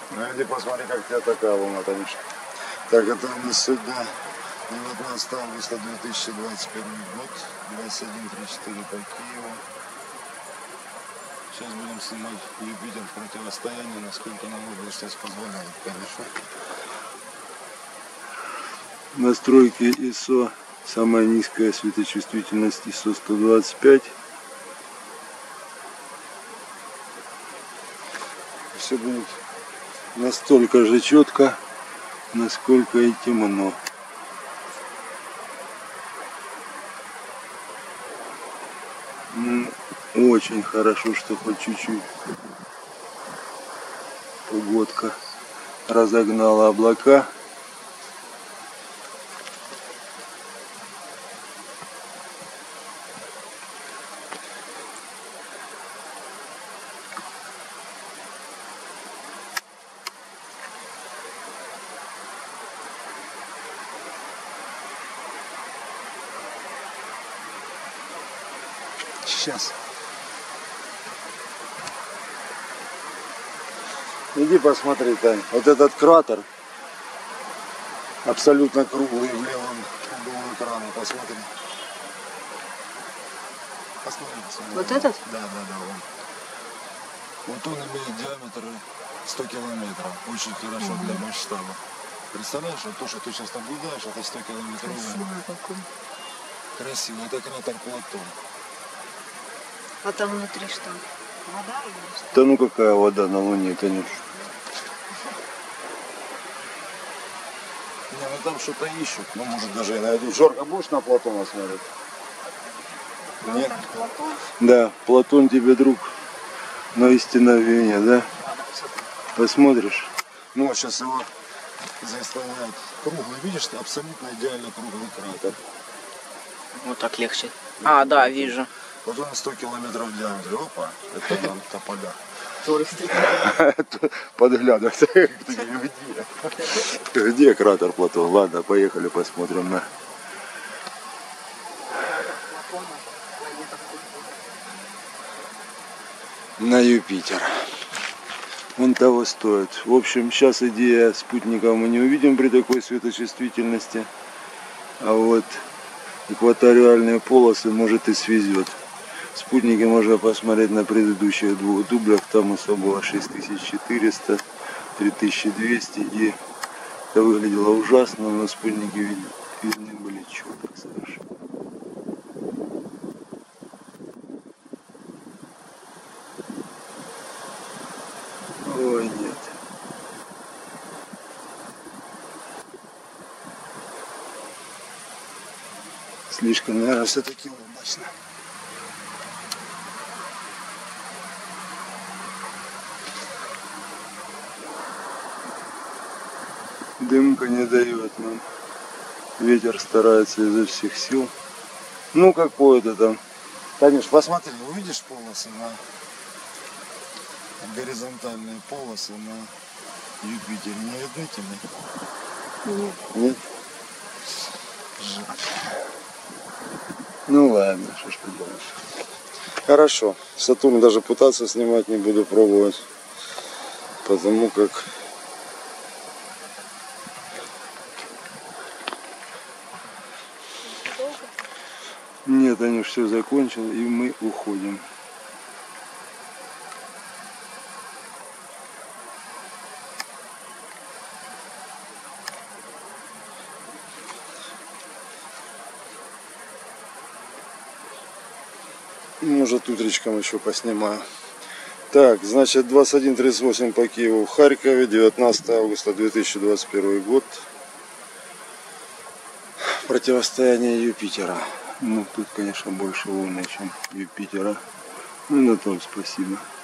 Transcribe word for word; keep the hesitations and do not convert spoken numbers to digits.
Ну иди посмотри, как тебя такая луна, Танюша. Так, это у нас сегодня девятнадцатое августа две тысячи двадцать первый год, двадцать один тридцать четыре по Киеву. Сейчас будем снимать Юпитер в противостоянии, насколько нам область сейчас позволяет, конечно. Настройки ай эс о, самая низкая светочувствительность ай эс о сто двадцать пять. Все будет настолько же четко, насколько и темно. Очень хорошо, что хоть чуть-чуть погодка разогнала облака. Сейчас. Иди посмотри, Тань. Вот этот кратер абсолютно круглый в левом углу экрана. Посмотри. Посмотри, посмотри. Вот этот? Да, да, да. Он. Вот он имеет диаметр сто километров. Очень хорошо угу. для масштаба. Представляешь, вот то, что ты сейчас наблюдаешь, это сто километров. Красивый какой. Красиво. Это кратер Платон. А там внутри что? Вода или что? Да ну какая вода на Луне, конечно. Не, ну там что-то ищут. Ну может даже и найдут. Жорка, будешь на Платона смотреть? Нет? Платон? Да, Платон тебе друг на исчезновение, да? Посмотришь? Ну вот сейчас его заставляют круглый. Видишь, абсолютно идеально круглый кратер. Вот так легче. А, да, вижу. Вот он сто километров в диаметре. Опа, это нам тополя. Подглядывать. Где? Где кратер Платон? Ладно, поехали посмотрим на... на Юпитер. Он того стоит. В общем, сейчас идея спутников мы не увидим при такой светочувствительности. А вот экваториальные полосы может и свезет. Спутники можно посмотреть на предыдущих двух дублях. Там ай эс о было шесть тысяч четыреста, три тысячи двести. И это выглядело ужасно, но спутники видны были четко совершенно. Ой, нет. Слишком, наверное, все-таки облачно. Дымка не дает нам. Ветер старается изо всех сил. Ну какое-то там. Танюш, посмотри, увидишь полосы на горизонтальные полосы на Юпитере? Не видны тебе? Нет. Нет? Жаль. Ну ладно, что ж поделаешь. Хорошо. Сатурн даже пытаться снимать не буду, пробовать. Потому как нет, они все закончил, и мы уходим. Может, утречком еще поснимаю. Так, значит, двадцать один тридцать восемь по Киеву в Харькове, девятнадцатое августа две тысячи двадцать первый год. Противостояние Юпитера. Ну, тут, конечно, больше Луны, чем Юпитера. Ну, на том спасибо.